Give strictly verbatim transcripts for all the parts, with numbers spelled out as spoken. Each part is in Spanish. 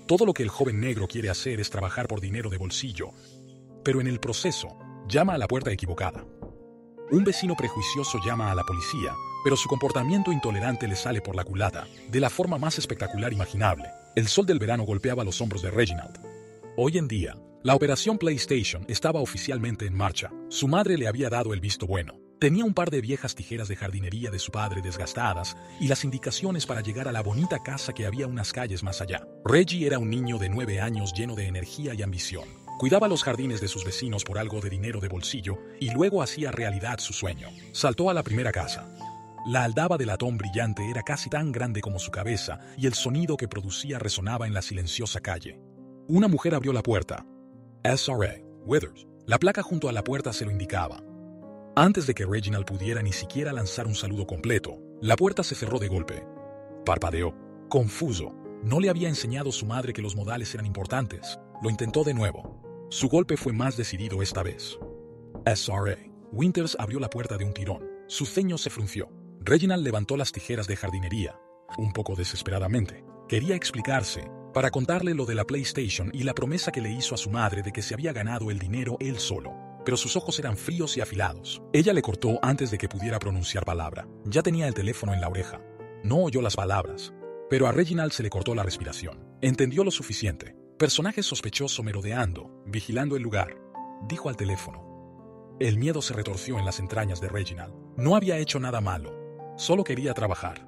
Todo lo que el joven negro quiere hacer es trabajar por dinero de bolsillo, pero en el proceso, llama a la puerta equivocada. Un vecino prejuicioso llama a la policía, pero su comportamiento intolerante le sale por la culata, de la forma más espectacular imaginable. El sol del verano golpeaba los hombros de Reginald. Hoy en día, la operación PlayStation estaba oficialmente en marcha. Su madre le había dado el visto bueno. Tenía un par de viejas tijeras de jardinería de su padre desgastadas y las indicaciones para llegar a la bonita casa que había unas calles más allá. Reggie era un niño de nueve años lleno de energía y ambición. Cuidaba los jardines de sus vecinos por algo de dinero de bolsillo y luego hacía realidad su sueño. Saltó a la primera casa. La aldaba de latón brillante era casi tan grande como su cabeza y el sonido que producía resonaba en la silenciosa calle. Una mujer abrió la puerta. S R A Withers. La placa junto a la puerta se lo indicaba. Antes de que Reginald pudiera ni siquiera lanzar un saludo completo, la puerta se cerró de golpe. Parpadeó. Confuso. No le había enseñado su madre que los modales eran importantes. Lo intentó de nuevo. Su golpe fue más decidido esta vez. S R A Winters abrió la puerta de un tirón. Su ceño se frunció. Reginald levantó las tijeras de jardinería, un poco desesperadamente. Quería explicarse, para contarle lo de la PlayStation y la promesa que le hizo a su madre de que se había ganado el dinero él solo. Pero sus ojos eran fríos y afilados. Ella le cortó antes de que pudiera pronunciar palabra. Ya tenía el teléfono en la oreja. No oyó las palabras, pero a Reginald se le cortó la respiración. Entendió lo suficiente. Personaje sospechoso merodeando, vigilando el lugar, dijo al teléfono. El miedo se retorció en las entrañas de Reginald. No había hecho nada malo. Solo quería trabajar.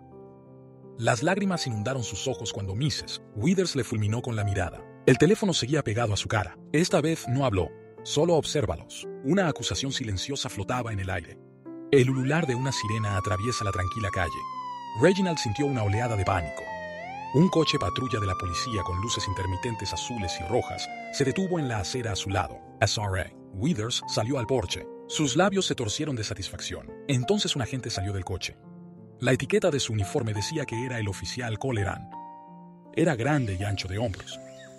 Las lágrimas inundaron sus ojos cuando missus Withers le fulminó con la mirada. El teléfono seguía pegado a su cara. Esta vez no habló. Solo obsérvalos. Una acusación silenciosa flotaba en el aire. El ulular de una sirena atraviesa la tranquila calle. Reginald sintió una oleada de pánico. Un coche patrulla de la policía con luces intermitentes azules y rojas se detuvo en la acera a su lado. S R A Withers salió al porche. Sus labios se torcieron de satisfacción. Entonces un agente salió del coche. La etiqueta de su uniforme decía que era el oficial Colleran. Era grande y ancho de hombros.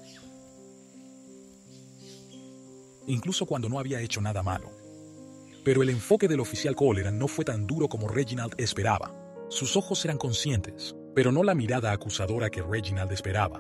Incluso cuando no había hecho nada malo. Pero el enfoque del oficial Colleran no fue tan duro como Reginald esperaba. Sus ojos eran conscientes, pero no la mirada acusadora que Reginald esperaba.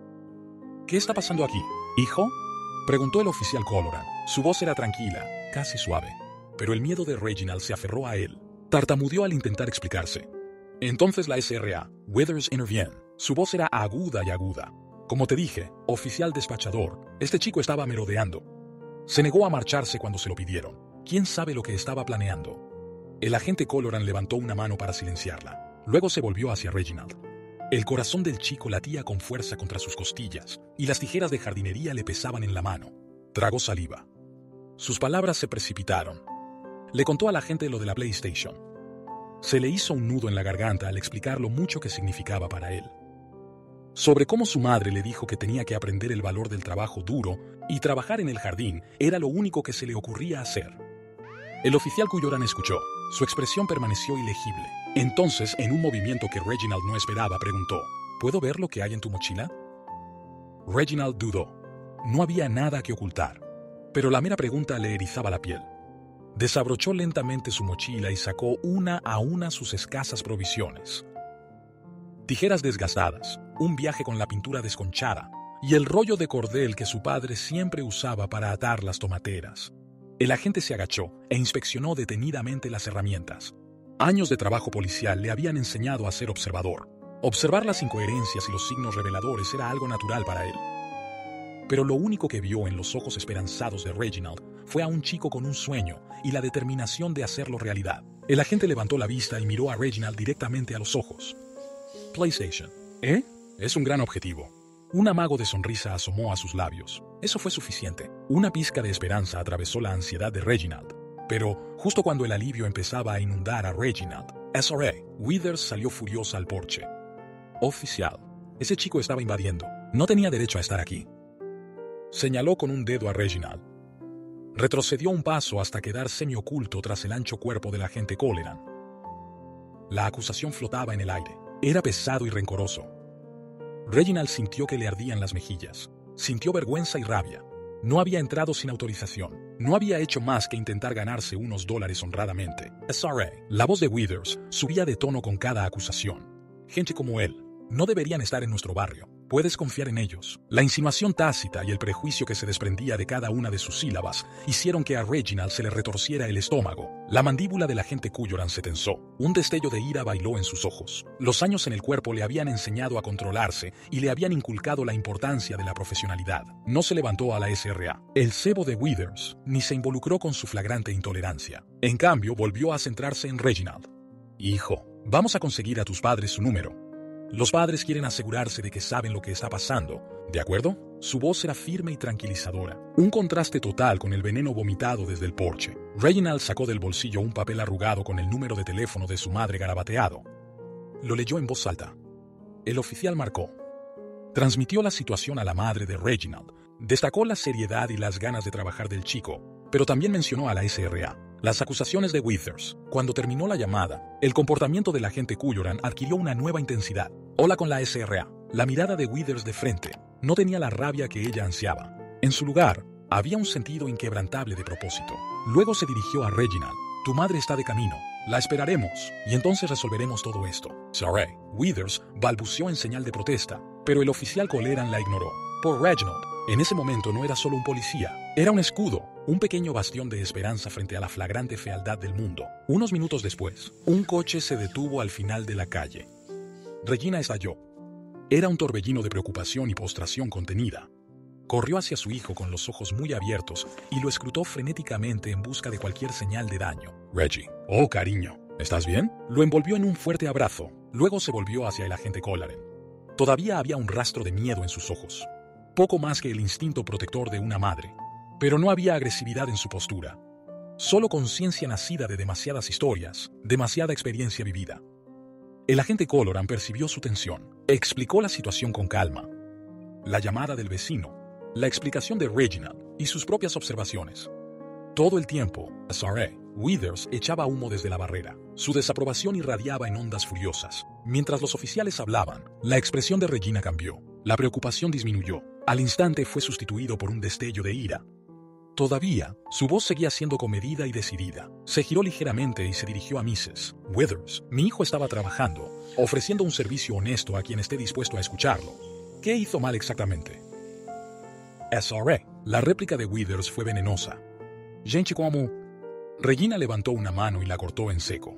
¿Qué está pasando aquí, hijo?, preguntó el oficial Colleran. Su voz era tranquila, casi suave, pero el miedo de Reginald se aferró a él. Tartamudeó al intentar explicarse. Entonces la S R A Withers interviene. Su voz era aguda y aguda. Como te dije, oficial despachador, este chico estaba merodeando. Se negó a marcharse cuando se lo pidieron. ¿Quién sabe lo que estaba planeando? El agente Colleran levantó una mano para silenciarla. Luego se volvió hacia Reginald. El corazón del chico latía con fuerza contra sus costillas, y las tijeras de jardinería le pesaban en la mano. Tragó saliva. Sus palabras se precipitaron. Le contó a la gente lo de la PlayStation. Se le hizo un nudo en la garganta al explicar lo mucho que significaba para él. Sobre cómo su madre le dijo que tenía que aprender el valor del trabajo duro y trabajar en el jardín era lo único que se le ocurría hacer. El oficial Colleran escuchó. Su expresión permaneció ilegible. Entonces, en un movimiento que Reginald no esperaba, preguntó, ¿puedo ver lo que hay en tu mochila? Reginald dudó. No había nada que ocultar. Pero la mera pregunta le erizaba la piel. Desabrochó lentamente su mochila y sacó una a una sus escasas provisiones. Tijeras desgastadas, un viaje con la pintura desconchada y el rollo de cordel que su padre siempre usaba para atar las tomateras. El agente se agachó e inspeccionó detenidamente las herramientas. Años de trabajo policial le habían enseñado a ser observador. Observar las incoherencias y los signos reveladores era algo natural para él. Pero lo único que vio en los ojos esperanzados de Reginald fue a un chico con un sueño y la determinación de hacerlo realidad. El agente levantó la vista y miró a Reginald directamente a los ojos. PlayStation. ¿Eh? Es un gran objetivo. Un amago de sonrisa asomó a sus labios. Eso fue suficiente. Una pizca de esperanza atravesó la ansiedad de Reginald. Pero, justo cuando el alivio empezaba a inundar a Reginald, S R A Withers salió furiosa al porche. Oficial. Ese chico estaba invadiendo. No tenía derecho a estar aquí. Señaló con un dedo a Reginald. Retrocedió un paso hasta quedar semioculto tras el ancho cuerpo del agente Colleran. La acusación flotaba en el aire. Era pesado y rencoroso. Reginald sintió que le ardían las mejillas. Sintió vergüenza y rabia. No había entrado sin autorización. No había hecho más que intentar ganarse unos dólares honradamente. S R A. La voz de Withers subía de tono con cada acusación. Gente como él no deberían estar en nuestro barrio. Puedes confiar en ellos. La insinuación tácita y el prejuicio que se desprendía de cada una de sus sílabas hicieron que a Reginald se le retorciera el estómago. La mandíbula del agente Culleran se tensó. Un destello de ira bailó en sus ojos. Los años en el cuerpo le habían enseñado a controlarse y le habían inculcado la importancia de la profesionalidad. No se levantó a la S R A, el cebo de Withers, ni se involucró con su flagrante intolerancia. En cambio, volvió a centrarse en Reginald. Hijo, vamos a conseguir a tus padres su número. Los padres quieren asegurarse de que saben lo que está pasando, ¿de acuerdo? Su voz era firme y tranquilizadora, un contraste total con el veneno vomitado desde el porche. Reginald sacó del bolsillo un papel arrugado con el número de teléfono de su madre garabateado. Lo leyó en voz alta. El oficial marcó. Transmitió la situación a la madre de Reginald. Destacó la seriedad y las ganas de trabajar del chico, pero también mencionó a la S R A. Las acusaciones de Withers. Cuando terminó la llamada, el comportamiento del agente Culleran adquirió una nueva intensidad. Hola con la S R A. La mirada de Withers de frente no tenía la rabia que ella ansiaba. En su lugar, había un sentido inquebrantable de propósito. Luego se dirigió a Reginald. Tu madre está de camino. La esperaremos, y entonces resolveremos todo esto. Sorry. Withers balbuceó en señal de protesta, pero el oficial Culleran la ignoró. Por Reginald. En ese momento no era solo un policía, era un escudo, un pequeño bastión de esperanza frente a la flagrante fealdad del mundo. Unos minutos después, un coche se detuvo al final de la calle. Regina estalló. Era un torbellino de preocupación y postración contenida. Corrió hacia su hijo con los ojos muy abiertos y lo escrutó frenéticamente en busca de cualquier señal de daño. Reggie, oh cariño, ¿estás bien? Lo envolvió en un fuerte abrazo, luego se volvió hacia el agente Culleran. Todavía había un rastro de miedo en sus ojos. Poco más que el instinto protector de una madre. Pero no había agresividad en su postura. Solo conciencia nacida de demasiadas historias, demasiada experiencia vivida. El agente Culleran percibió su tensión. Explicó la situación con calma. La llamada del vecino, la explicación de Reginald y sus propias observaciones. Todo el tiempo, S R A, Withers echaba humo desde la barrera. Su desaprobación irradiaba en ondas furiosas. Mientras los oficiales hablaban, la expresión de Regina cambió. La preocupación disminuyó. Al instante fue sustituido por un destello de ira. Todavía, su voz seguía siendo comedida y decidida. Se giró ligeramente y se dirigió a missus Withers. Mi hijo estaba trabajando, ofreciendo un servicio honesto a quien esté dispuesto a escucharlo. ¿Qué hizo mal exactamente? S R A. La réplica de Withers fue venenosa. Gente como... Regina levantó una mano y la cortó en seco.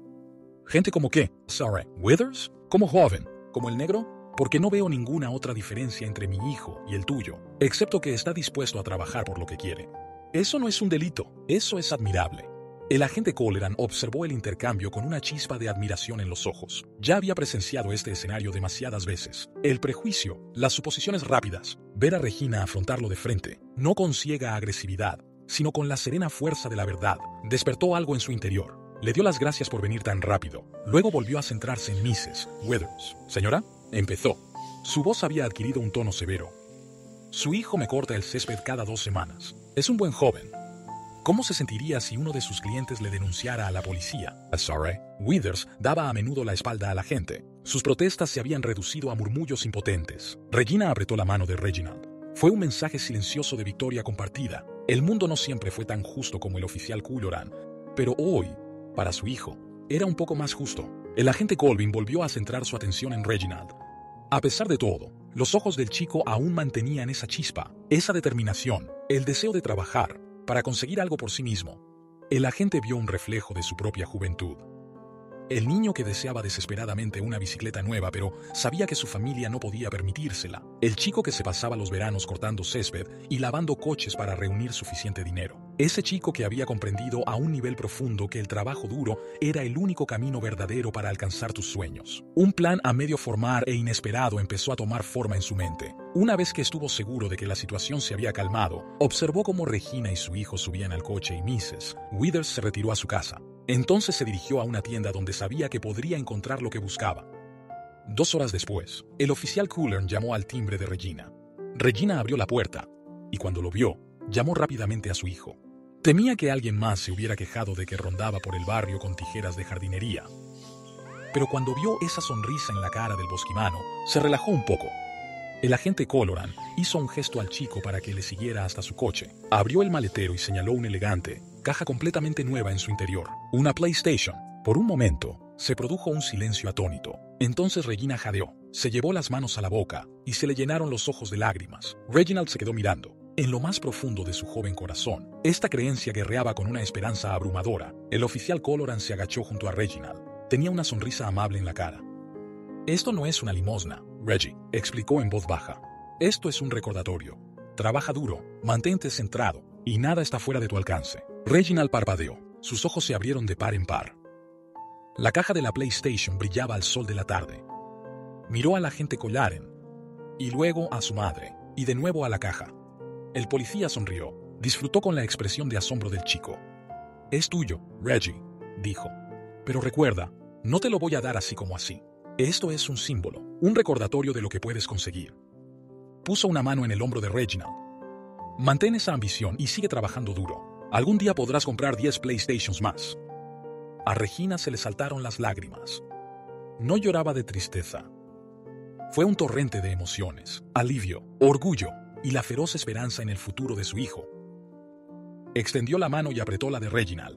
¿Gente como qué? S R A. ¿Withers? ¿Como joven? ¿Como el negro? Porque no veo ninguna otra diferencia entre mi hijo y el tuyo, excepto que está dispuesto a trabajar por lo que quiere. Eso no es un delito, eso es admirable. El agente Culleran observó el intercambio con una chispa de admiración en los ojos. Ya había presenciado este escenario demasiadas veces. El prejuicio, las suposiciones rápidas, ver a Regina afrontarlo de frente, no con ciega agresividad, sino con la serena fuerza de la verdad, despertó algo en su interior. Le dio las gracias por venir tan rápido. Luego volvió a centrarse en missus Withers. Señora, empezó. Su voz había adquirido un tono severo. Su hijo me corta el césped cada dos semanas. Es un buen joven. ¿Cómo se sentiría si uno de sus clientes le denunciara a la policía? S R A. Withers daba a menudo la espalda a la gente. Sus protestas se habían reducido a murmullos impotentes. Regina apretó la mano de Reginald. Fue un mensaje silencioso de victoria compartida. El mundo no siempre fue tan justo como el oficial Culleran, pero hoy, para su hijo, era un poco más justo. El agente Colvin volvió a centrar su atención en Reginald. A pesar de todo, los ojos del chico aún mantenían esa chispa, esa determinación, el deseo de trabajar para conseguir algo por sí mismo. El agente vio un reflejo de su propia juventud. El niño que deseaba desesperadamente una bicicleta nueva, pero sabía que su familia no podía permitírsela. El chico que se pasaba los veranos cortando césped y lavando coches para reunir suficiente dinero. Ese chico que había comprendido a un nivel profundo que el trabajo duro era el único camino verdadero para alcanzar tus sueños. Un plan a medio formar e inesperado empezó a tomar forma en su mente. Una vez que estuvo seguro de que la situación se había calmado, observó cómo Regina y su hijo subían al coche y missus Withers se retiró a su casa. Entonces se dirigió a una tienda donde sabía que podría encontrar lo que buscaba. Dos horas después, el oficial Culleran llamó al timbre de Regina. Regina abrió la puerta, y cuando lo vio, llamó rápidamente a su hijo. Temía que alguien más se hubiera quejado de que rondaba por el barrio con tijeras de jardinería. Pero cuando vio esa sonrisa en la cara del bosquimano, se relajó un poco. El agente Culleran hizo un gesto al chico para que le siguiera hasta su coche. Abrió el maletero y señaló un elegante caja completamente nueva en su interior. Una PlayStation. Por un momento, Se produjo un silencio atónito. Entonces Regina jadeó, se llevó las manos a la boca y se le llenaron los ojos de lágrimas. Reginald se quedó mirando. En lo más profundo de su joven corazón, esta creencia guerreaba con una esperanza abrumadora. El oficial Colloran se agachó junto a Reginald. Tenía una sonrisa amable en la cara. «Esto no es una limosna, Reggie», explicó en voz baja. «Esto es un recordatorio. Trabaja duro, mantente centrado, y nada está fuera de tu alcance». Reginald parpadeó. Sus ojos se abrieron de par en par. La caja de la PlayStation brillaba al sol de la tarde. Miró a la agente Colloran, y luego a su madre, y de nuevo a la caja. El policía sonrió. Disfrutó con la expresión de asombro del chico. «Es tuyo, Reggie», dijo. «Pero recuerda, no te lo voy a dar así como así. Esto es un símbolo, un recordatorio de lo que puedes conseguir». Puso una mano en el hombro de Reginald. «Mantén esa ambición y sigue trabajando duro. Algún día podrás comprar diez PlayStations más». A Regina se le saltaron las lágrimas. No lloraba de tristeza. Fue un torrente de emociones, alivio, orgullo y la feroz esperanza en el futuro de su hijo. Extendió la mano y apretó la de Reginald.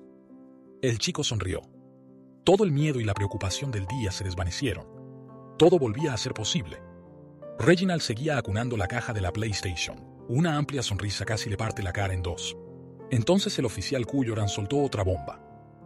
El chico sonrió. Todo el miedo y la preocupación del día se desvanecieron. Todo volvía a ser posible. Reginald seguía acunando la caja de la PlayStation. Una amplia sonrisa casi le parte la cara en dos. Entonces el oficial Colloran soltó otra bomba.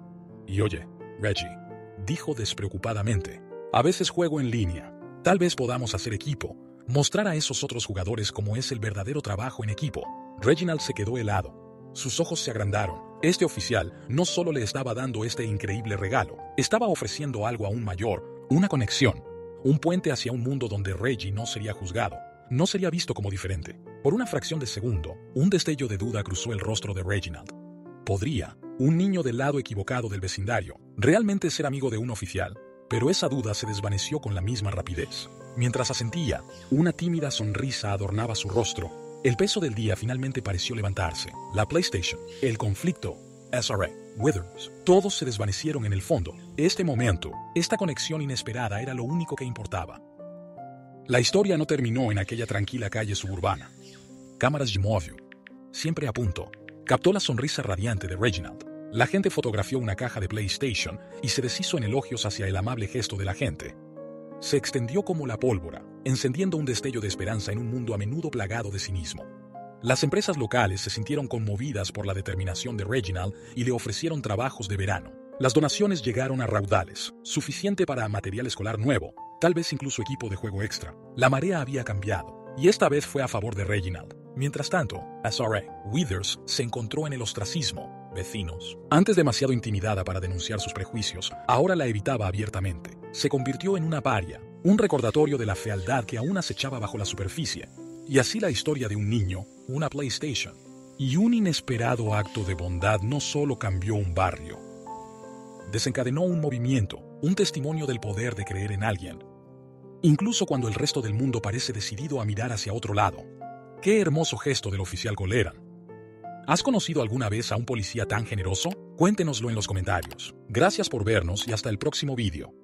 «Y oye, Reggie», dijo despreocupadamente, «a veces juego en línea. Tal vez podamos hacer equipo, mostrar a esos otros jugadores cómo es el verdadero trabajo en equipo». Reginald se quedó helado. Sus ojos se agrandaron. Este oficial no solo le estaba dando este increíble regalo, estaba ofreciendo algo aún mayor, una conexión, un puente hacia un mundo donde Reggie no sería juzgado, no sería visto como diferente. Por una fracción de segundo, un destello de duda cruzó el rostro de Reginald. ¿Podría un niño del lado equivocado del vecindario realmente ser amigo de un oficial? Pero esa duda se desvaneció con la misma rapidez. Mientras asentía, una tímida sonrisa adornaba su rostro. El peso del día finalmente pareció levantarse. La PlayStation, el conflicto, S R A, Withers, todos se desvanecieron en el fondo. Este momento, esta conexión inesperada era lo único que importaba. La historia no terminó en aquella tranquila calle suburbana. Cámaras G-Movie, siempre a punto, captó la sonrisa radiante de Reginald. La gente fotografió una caja de PlayStation y se deshizo en elogios hacia el amable gesto de la gente. Se extendió como la pólvora, encendiendo un destello de esperanza en un mundo a menudo plagado de cinismo. Las empresas locales se sintieron conmovidas por la determinación de Reginald y le ofrecieron trabajos de verano. Las donaciones llegaron a raudales, suficiente para material escolar nuevo, tal vez incluso equipo de juego extra. La marea había cambiado, y esta vez fue a favor de Reginald. Mientras tanto, S R A, Withers se encontró en el ostracismo. Vecinos. Antes demasiado intimidada para denunciar sus prejuicios, ahora la evitaba abiertamente. Se convirtió en una paria, un recordatorio de la fealdad que aún acechaba bajo la superficie. Y así la historia de un niño, una PlayStation y un inesperado acto de bondad no solo cambió un barrio. Desencadenó un movimiento, un testimonio del poder de creer en alguien. Incluso cuando el resto del mundo parece decidido a mirar hacia otro lado. ¡Qué hermoso gesto del oficial Colloran! ¿Has conocido alguna vez a un policía tan generoso? Cuéntenoslo en los comentarios. Gracias por vernos y hasta el próximo vídeo.